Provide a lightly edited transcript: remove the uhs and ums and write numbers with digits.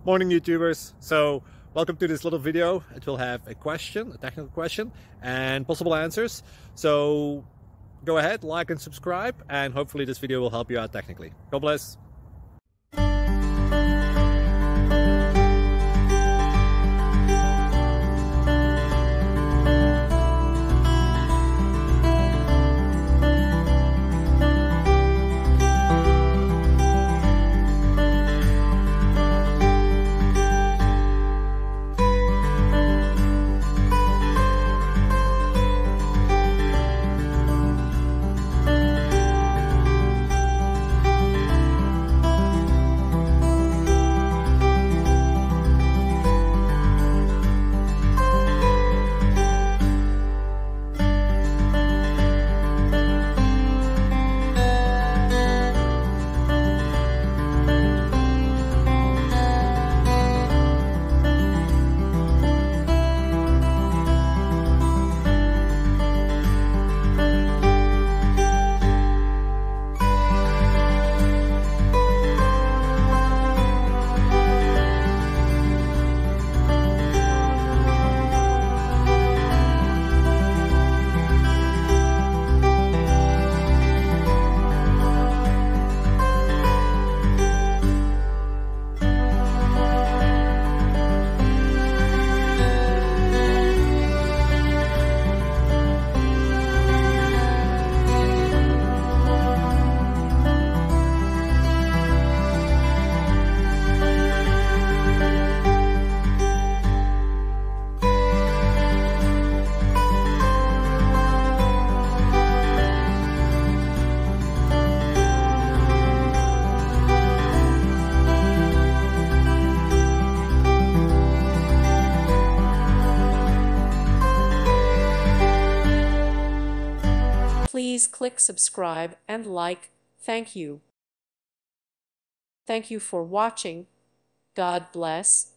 Morning YouTubers. So welcome to this little video. It will have a question, a technical question, and possible answers. So go ahead, like and subscribe, and hopefully this video will help you out technically. God bless. Please click subscribe and like. Thank you. Thank you for watching. God bless.